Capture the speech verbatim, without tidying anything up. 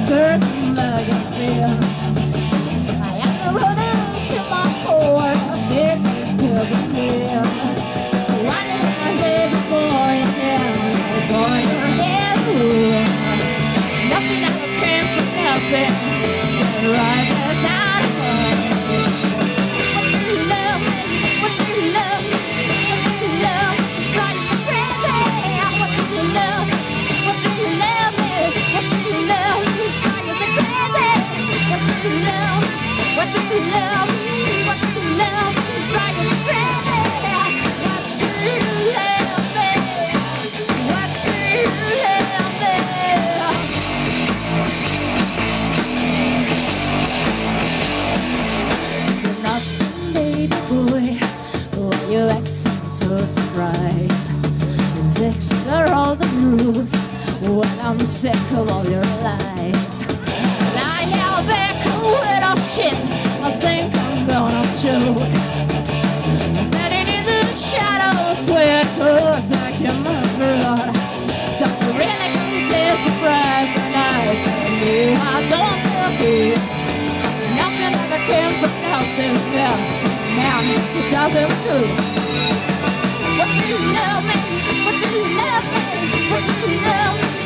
skirts and magazines. I am running to my core, it's a good feel. So why did I hear before you can, before your head cool? Nothing ever came from nothing, that rises out of us. What do you love me? What do you love me? What do you love me? Driving me crazy. What do you love me? What do you love me? What do you love me? Driving me crazy. What do you love me? What do you love me? What do you love me? Driving me crazy. What do you love me? What do you love me? You're nothing, baby boy. Why you acting so surprised? Your texts are all the rules. When I'm sick of all your lies. Now you're back with all shit. I think I'm gonna choke. Standing in the shadows where it goes like in my blood. Don't you really come to surprise when I tell you I don't feel good. Nothing ever came from nothing. Man, it doesn't true. What do you love me? What do you love me? What do you love me?